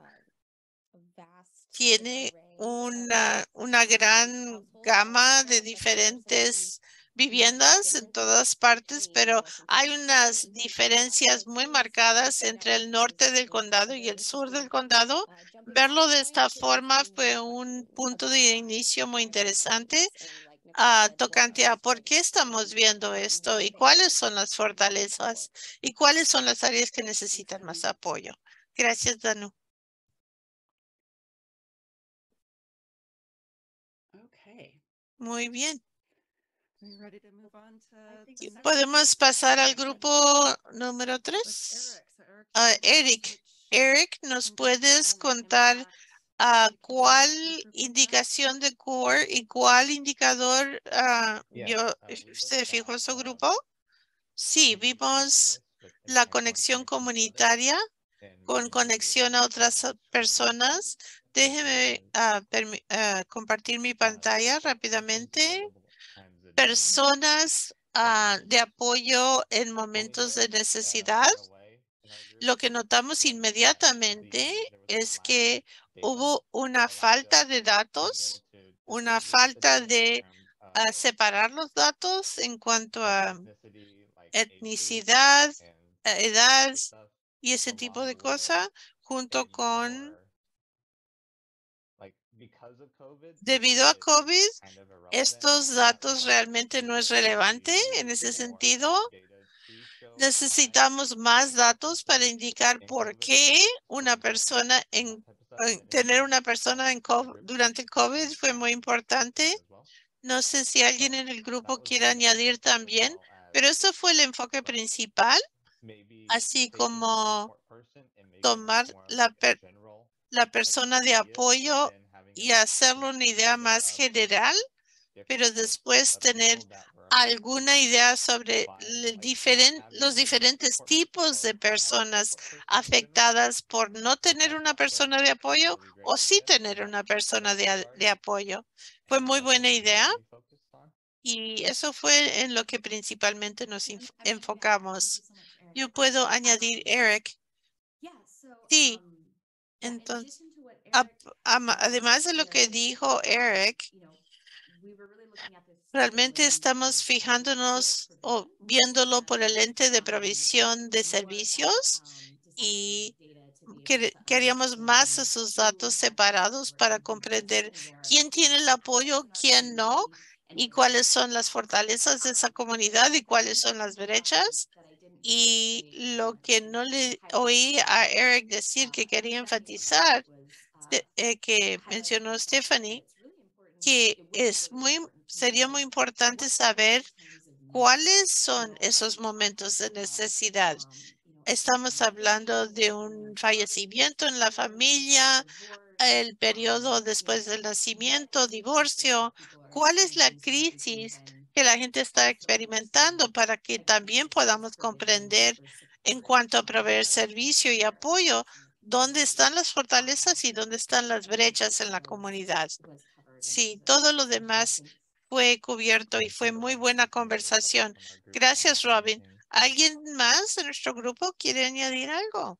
tiene una, una gran gama de diferentes viviendas en todas partes, pero hay unas diferencias muy marcadas entre el norte del condado y el sur del condado. Verlo de esta forma fue un punto de inicio muy interesante uh, tocante a por qué estamos viendo esto y cuáles son las fortalezas y cuáles son las áreas que necesitan más apoyo. Gracias, Danu. Muy bien. Podemos pasar al grupo número tres. Uh, Eric, Eric, ¿nos puedes contar uh, cuál indicación de core y cuál indicador uh, yo, se fijó en su grupo? Sí, vimos la conexión comunitaria con conexión a otras personas. Déjeme uh, uh, compartir mi pantalla rápidamente. Personas uh, de apoyo en momentos de necesidad. Lo que notamos inmediatamente es que hubo una falta de datos, una falta de uh, separar los datos en cuanto a etnicidad, edad y ese tipo de cosas, junto con debido a COVID, estos datos realmente no es relevante en ese sentido. Necesitamos más datos para indicar por qué una persona en, en tener una persona en COVID, durante COVID fue muy importante. No sé si alguien en el grupo quiere añadir también, pero eso fue el enfoque principal, así como tomar la, per, la persona de apoyo y hacerlo una idea más general, pero después tener alguna idea sobre el diferen- los diferentes tipos de personas afectadas por no tener una persona de apoyo o sí tener una persona de, a- de apoyo? Fue muy buena idea y eso fue en lo que principalmente nos inf- enfocamos. Yo puedo añadir, Eric. Sí, entonces, ap- ama- además de lo que dijo Eric, realmente estamos fijándonos o viéndolo por el ente de provisión de servicios y quer- queríamos más esos datos separados para comprender quién tiene el apoyo, quién no, y cuáles son las fortalezas de esa comunidad y cuáles son las brechas. Y lo que no le oí a Eric decir que quería enfatizar, de- eh, que mencionó Stephanie, que es muy, sería muy importante saber cuáles son esos momentos de necesidad. Estamos hablando de un fallecimiento en la familia, el periodo después del nacimiento, divorcio. ¿Cuál es la crisis que la gente está experimentando para que también podamos comprender en cuanto a proveer servicio y apoyo, dónde están las fortalezas y dónde están las brechas en la comunidad? Sí, todo lo demás fue cubierto y fue muy buena conversación. Gracias, Robin. ¿Alguien más de nuestro grupo quiere añadir algo?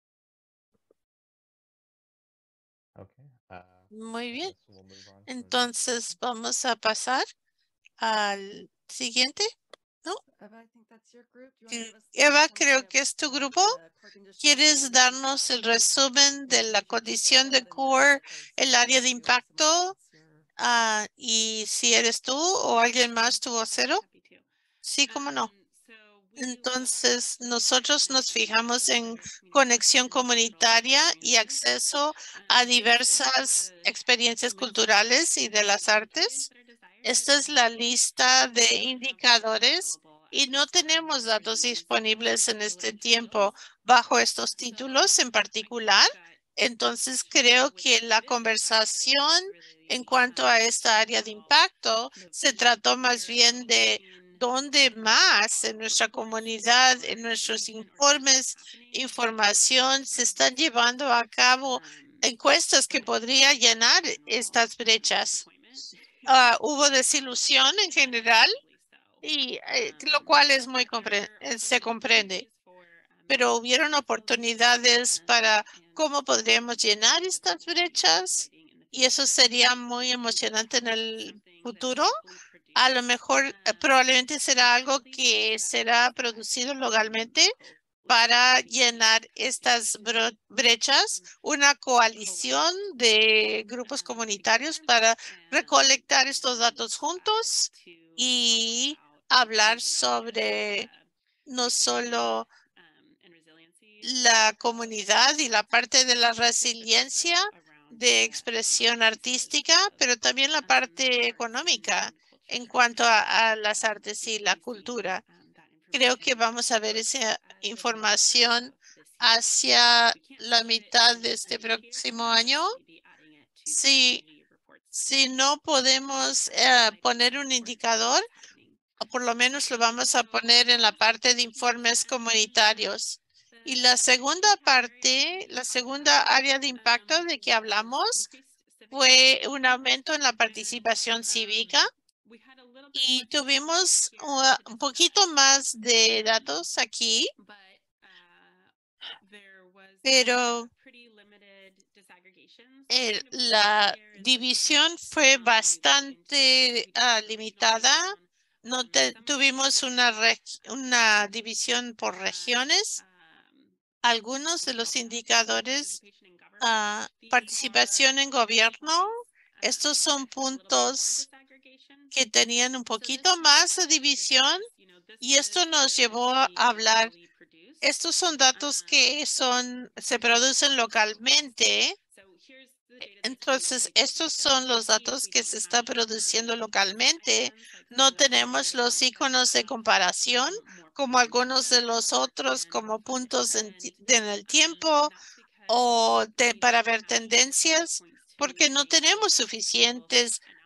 Muy bien. Entonces vamos a pasar al siguiente. ¿No? Mm, Eva, creo que es tu grupo. ¿Quieres darnos el resumen de la condición de core, el área de impacto? Ah, y si eres tú o alguien más, tu vocero. Sí, cómo no. Entonces, nosotros nos fijamos en conexión comunitaria y acceso a diversas experiencias culturales y de las artes. Esta es la lista de indicadores y no tenemos datos disponibles en este tiempo bajo estos títulos en particular. Entonces, creo que la conversación en cuanto a esta área de impacto se trató más bien de dónde más en nuestra comunidad, en nuestros informes, información, se están llevando a cabo encuestas que podría llenar estas brechas. Uh, hubo desilusión en general, y eh, lo cual es muy compre eh, se comprende, pero hubieron oportunidades para cómo podríamos llenar estas brechas y eso sería muy emocionante en el futuro. A lo mejor eh, probablemente será algo que será producido localmente para llenar estas brechas, una coalición de grupos comunitarios para recolectar estos datos juntos y hablar sobre no solo la comunidad y la parte de la resiliencia de expresión artística, pero también la parte económica en cuanto a, a las artes y la cultura. Creo que vamos a ver esa información hacia la mitad de este próximo año. Si, si no podemos eh, poner un indicador, o por lo menos lo vamos a poner en la parte de informes comunitarios. Y la segunda parte, la segunda área de impacto de que hablamos fue un aumento en la participación cívica. Y tuvimos uh, un poquito más de datos aquí, pero el- la división fue bastante uh, limitada. No te- tuvimos una, una división por regiones. Algunos de los indicadores, uh, participación en gobierno, estos son puntos que tenían un poquito más de división y esto nos llevó a hablar. Estos son datos que son, se producen localmente. Entonces, estos son los datos que se están produciendo localmente. No tenemos los iconos de comparación como algunos de los otros, como puntos en, en el tiempo o te, para ver tendencias, porque no tenemos suficientes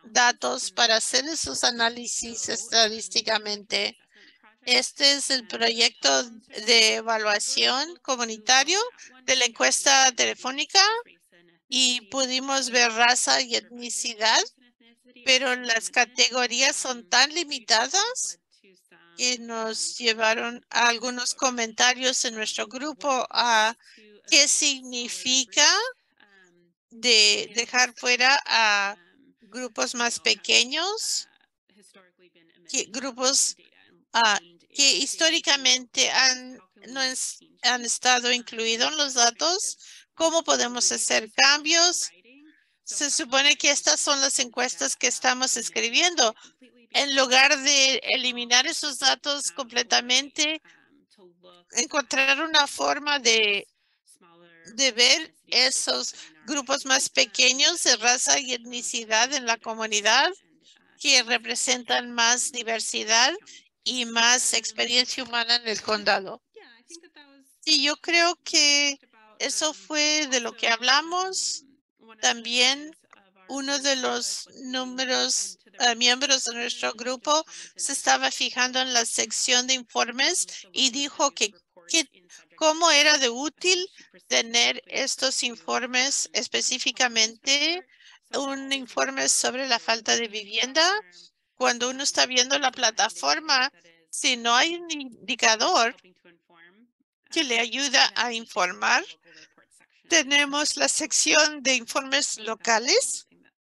datos para hacer esos análisis estadísticamente. Este es el proyecto de evaluación comunitario de la encuesta telefónica y pudimos ver raza y etnicidad, pero las categorías son tan limitadas que nos llevaron a algunos comentarios en nuestro grupo a qué significa de dejar fuera a grupos más pequeños, que grupos uh, que históricamente han, no es, han estado incluidos en los datos. ¿Cómo podemos hacer cambios? Se supone que estas son las encuestas que estamos escribiendo. En lugar de eliminar esos datos completamente, encontrar una forma de, de ver esos grupos más pequeños de raza y etnicidad en la comunidad que representan más diversidad y más experiencia humana en el condado. Sí, yo creo que eso fue de lo que hablamos. También uno de los números, uh, miembros de nuestro grupo se estaba fijando en la sección de informes y dijo que, que cómo era de útil tener estos informes, específicamente un informe sobre la falta de vivienda. Cuando uno está viendo la plataforma, si no hay un indicador que le ayuda a informar, tenemos la sección de informes locales.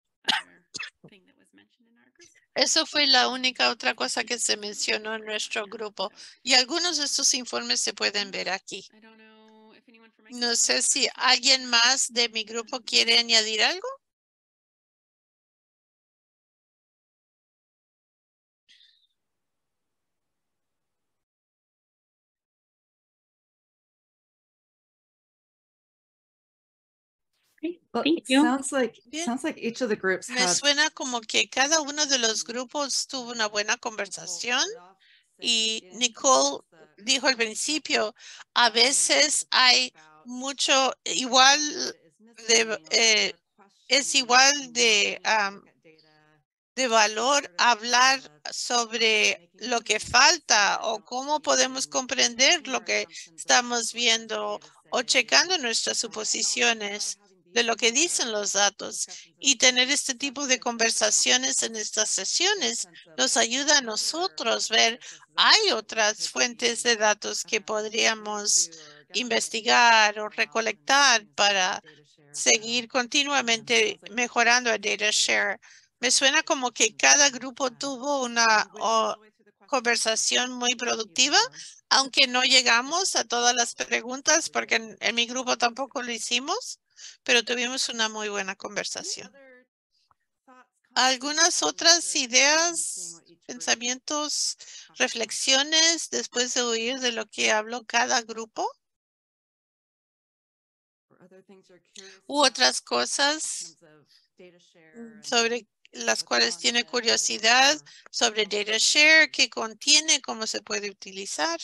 Eso fue la única otra cosa que se mencionó en nuestro grupo. Y algunos de estos informes se pueden ver aquí. No sé si alguien más de mi grupo quiere añadir algo. Well, Thank it you. sounds like Bien. sounds like each of the groups Me had suena como que cada uno de los grupos tuvo una buena conversación y Nicole dijo al principio, a veces hay mucho igual de, eh, es igual de, um, de valor hablar sobre lo que falta o cómo podemos comprender lo que estamos viendo o checando nuestras suposiciones de lo que dicen los datos, y tener este tipo de conversaciones en estas sesiones nos ayuda a nosotros ver hay otras fuentes de datos que podríamos investigar o recolectar para seguir continuamente mejorando a DataShare. Me suena como que cada grupo tuvo una oh, conversación muy productiva, aunque no llegamos a todas las preguntas porque en, en mi grupo tampoco lo hicimos, pero tuvimos una muy buena conversación. ¿Algunas otras ideas, pensamientos, reflexiones después de oír de lo que habló cada grupo? U otras cosas sobre las cuales tiene curiosidad sobre DataShare, qué contiene, cómo se puede utilizar.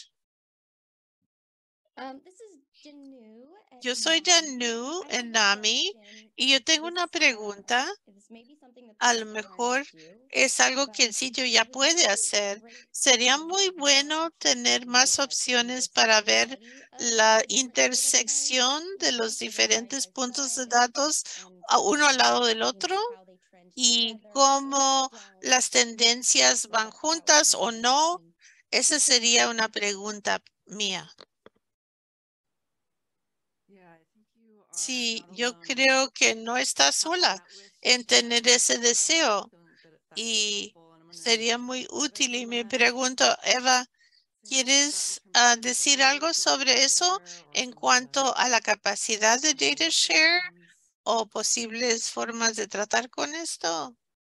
Yo soy Janu en NAMI y yo tengo una pregunta. A lo mejor es algo que el sitio ya puede hacer. Sería muy bueno tener más opciones para ver la intersección de los diferentes puntos de datos a uno al lado del otro y cómo las tendencias van juntas o no. Esa sería una pregunta mía. Sí, yo creo que no está sola en tener ese deseo y sería muy útil. Y me pregunto, Eva, ¿quieres uh, decir algo sobre eso en cuanto a la capacidad de DataShare o posibles formas de tratar con esto?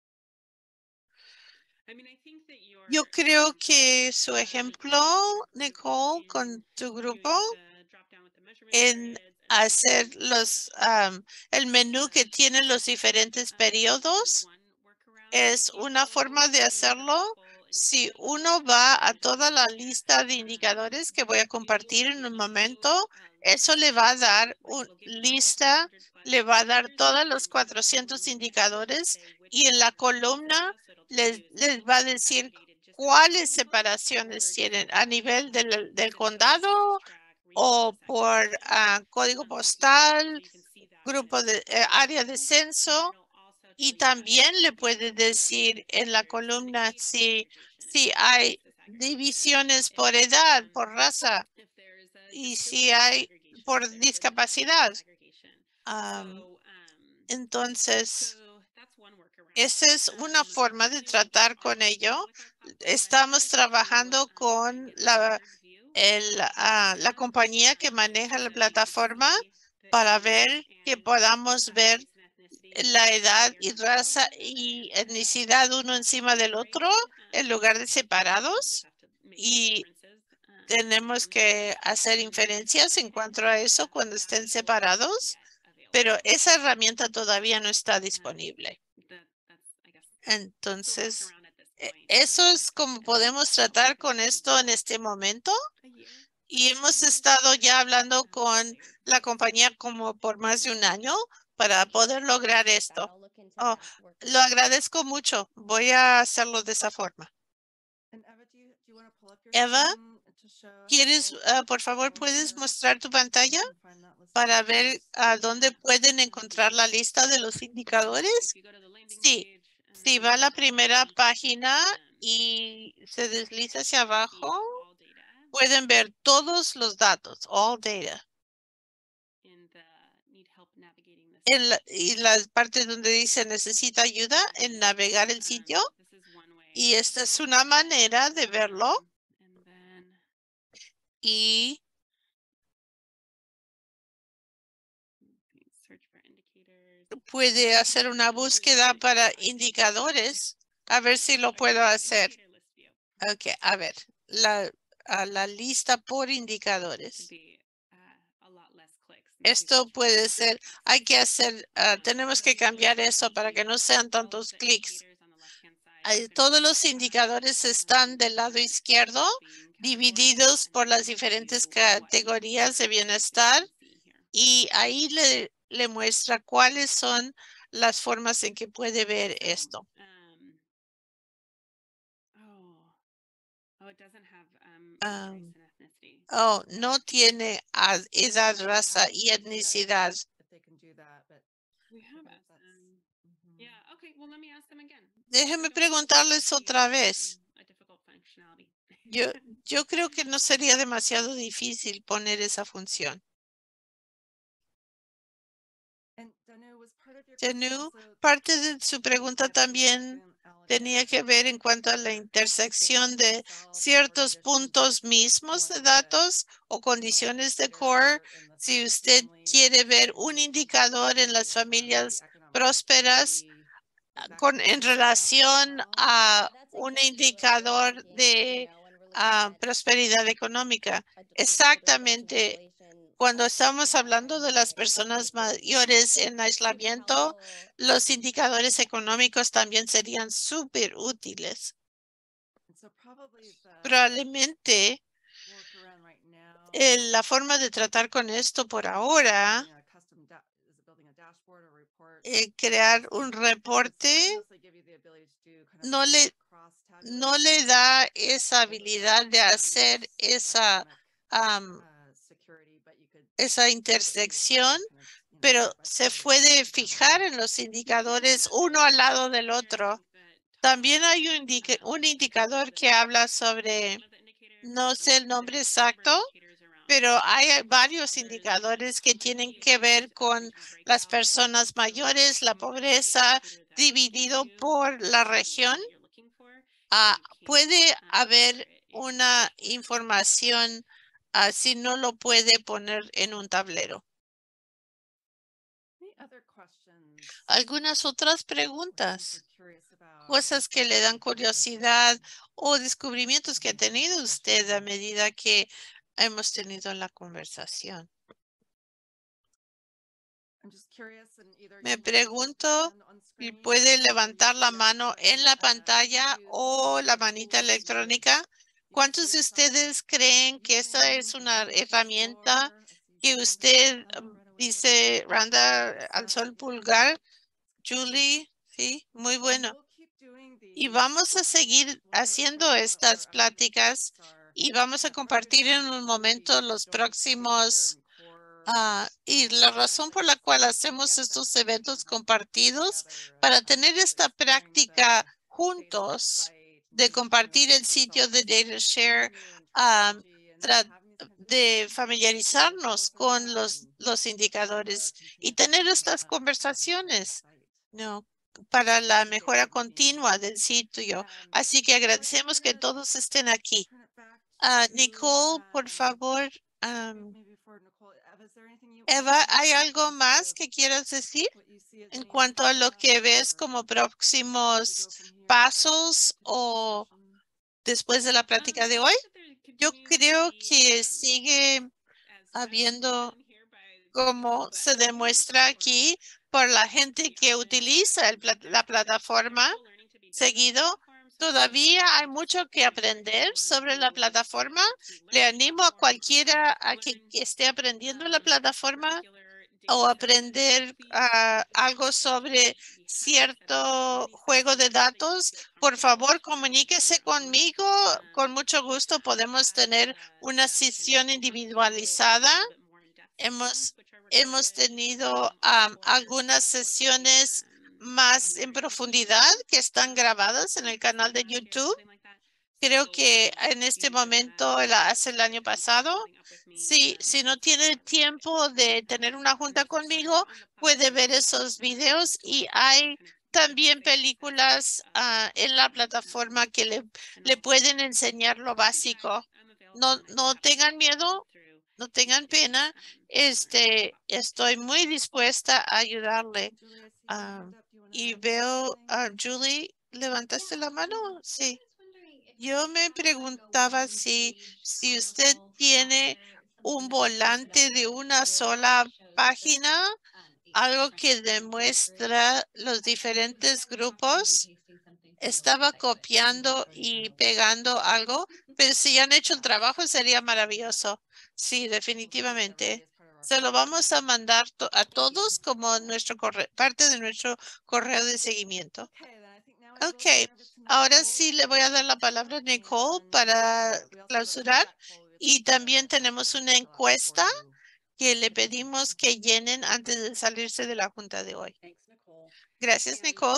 Yo creo que su ejemplo, Nicole, con tu grupo, en hacer los um, el menú que tiene los diferentes periodos es una forma de hacerlo. Si uno va a toda la lista de indicadores que voy a compartir en un momento, eso le va a dar una lista le va a dar todos los cuatrocientos indicadores y en la columna les, les va a decir cuáles separaciones tienen a nivel del, del condado o por uh, código postal, grupo de eh, área de censo. Y también le puede decir en la columna si, si hay divisiones por edad, por raza y si hay por discapacidad. Um, entonces, esa es una forma de tratar con ello. Estamos trabajando con la, el, uh, la compañía que maneja la plataforma para ver que podamos ver la edad y raza y etnicidad uno encima del otro en lugar de separados. Y tenemos que hacer inferencias en cuanto a eso cuando estén separados, pero esa herramienta todavía no está disponible. Entonces, eso es como podemos tratar con esto en este momento. Y hemos estado ya hablando con la compañía como por más de un año para poder lograr esto. Oh, lo agradezco mucho. Voy a hacerlo de esa forma. Eva, ¿quieres, uh, por favor, puedes mostrar tu pantalla para ver a dónde pueden encontrar la lista de los indicadores? Sí, si va a la primera página y se desliza hacia abajo, pueden ver todos los datos, all data. En la, y las partes donde dice necesita ayuda en navegar el sitio. Y esta es una manera de verlo. Y puede hacer una búsqueda para indicadores. A ver si lo puedo hacer. Ok, a ver, la, a la lista por indicadores. Esto puede ser, hay que hacer, uh, tenemos que cambiar eso para que no sean tantos clics. Uh, todos los indicadores están del lado izquierdo, divididos por las diferentes categorías de bienestar. Y ahí le, le muestra cuáles son las formas en que puede ver esto. Um, oh, no tiene edad, raza y etnicidad. Déjenme preguntarles otra vez. Yo, yo creo que no sería demasiado difícil poner esa función. Tenu, parte de su pregunta también tenía que ver en cuanto a la intersección de ciertos puntos mismos de datos o condiciones de core. Si usted quiere ver un indicador en las familias prósperas con, en relación a un indicador de uh, prosperidad económica, exactamente. Cuando estamos hablando de las personas mayores en aislamiento, los indicadores económicos también serían súper útiles. Probablemente eh, la forma de tratar con esto por ahora, eh, crear un reporte, no le, no le da esa habilidad de hacer esa um, esa intersección, pero se puede fijar en los indicadores uno al lado del otro. También hay un, indica un indicador que habla sobre, no sé el nombre exacto, pero hay varios indicadores que tienen que ver con las personas mayores, la pobreza, dividido por la región. Uh, puede haber una información así, no lo puede poner en un tablero. Algunas otras preguntas, cosas que le dan curiosidad o descubrimientos que ha tenido usted a medida que hemos tenido la conversación. Me pregunto si puede levantar la mano en la pantalla o la manita electrónica. ¿Cuántos de ustedes creen que esta es una herramienta que usted Dice Randa, alzó el pulgar. Julie, sí, muy bueno. Y vamos a seguir haciendo estas pláticas y vamos a compartir en un momento los próximos. Uh, y la razón por la cual hacemos estos eventos compartidos para tener esta práctica juntos de compartir el sitio de DataShare, um, de familiarizarnos con los, los indicadores y tener estas conversaciones, ¿no? Para la mejora continua del sitio. Así que agradecemos que todos estén aquí. Uh, Nicole, por favor. Um, Eva, ¿hay algo más que quieras decir en cuanto a lo que ves como próximos pasos o después de la plática de hoy? Yo creo que sigue habiendo, como se demuestra aquí, por la gente que utiliza el, la plataforma seguido. Todavía hay mucho que aprender sobre la plataforma. Le animo a cualquiera a que, que esté aprendiendo la plataforma o aprender uh, algo sobre cierto juego de datos. Por favor, comuníquese conmigo. Con mucho gusto podemos tener una sesión individualizada. Hemos, hemos tenido um, algunas sesiones más en profundidad que están grabadas en el canal de YouTube. Creo que en este momento, el, hace el año pasado, si, si no tiene tiempo de tener una junta conmigo, puede ver esos videos y hay también películas uh, en la plataforma que le, le pueden enseñar lo básico. No, no tengan miedo, no tengan pena. Este, estoy muy dispuesta a ayudarle. Uh, y veo a uh, Julie, ¿levantaste la mano? Sí. Yo me preguntaba si, si usted tiene un volante de una sola página, algo que demuestra los diferentes grupos. Estaba copiando y pegando algo, pero si han hecho el trabajo sería maravilloso. Sí, definitivamente. Se lo vamos a mandar to a todos como nuestro correo, parte de nuestro correo de seguimiento. Ok, ahora sí le voy a dar la palabra a Nicole para clausurar. Y también tenemos una encuesta que le pedimos que llenen antes de salirse de la junta de hoy. Gracias, Nicole.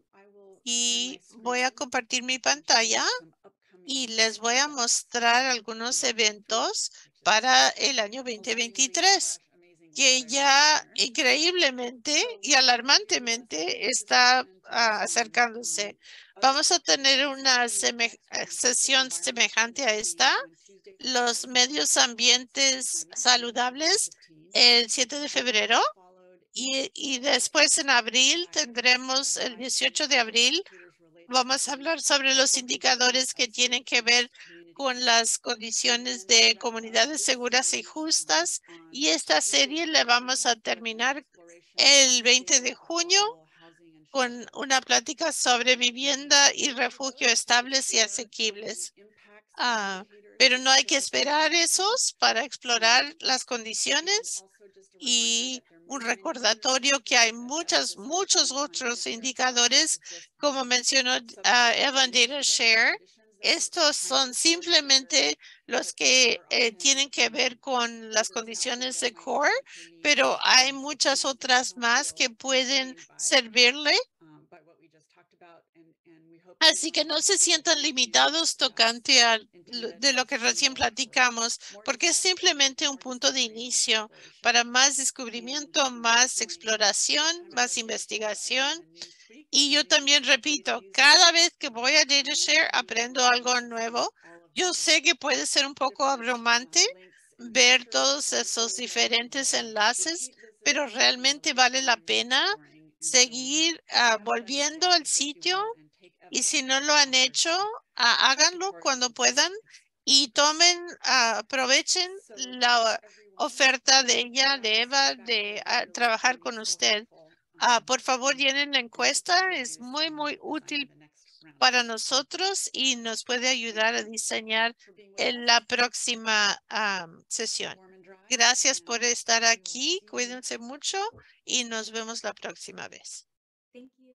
Y voy a compartir mi pantalla y les voy a mostrar algunos eventos para el año veinte veintitrés. Que ya increíblemente y alarmantemente está uh, acercándose. Vamos a tener una seme sesión semejante a esta, los medios ambientes saludables, el siete de febrero. Y, y después en abril tendremos el dieciocho de abril. Vamos a hablar sobre los indicadores que tienen que ver con las condiciones de comunidades seguras y justas. Y esta serie la vamos a terminar el veinte de junio con una plática sobre vivienda y refugio estables y asequibles. Ah, pero no hay que esperar esos para explorar las condiciones. Y un recordatorio que hay muchos, muchos otros indicadores, como mencionó uh, Evan DataShare. Estos son simplemente los que eh, tienen que ver con las condiciones de core, pero hay muchas otras más que pueden servirle. Así que no se sientan limitados tocante a de lo que recién platicamos, porque es simplemente un punto de inicio para más descubrimiento, más exploración, más investigación. Y yo también repito, cada vez que voy a DataShare aprendo algo nuevo. Yo sé que puede ser un poco abrumante ver todos esos diferentes enlaces, pero realmente vale la pena seguir uh, volviendo al sitio. Y si no lo han hecho, uh, háganlo cuando puedan y tomen, uh, aprovechen la oferta de ella, de Eva, de uh, trabajar con usted. Uh, por favor, llenen la encuesta. Es muy, muy útil para nosotros y nos puede ayudar a diseñar en la próxima um, sesión. Gracias por estar aquí. Cuídense mucho y nos vemos la próxima vez.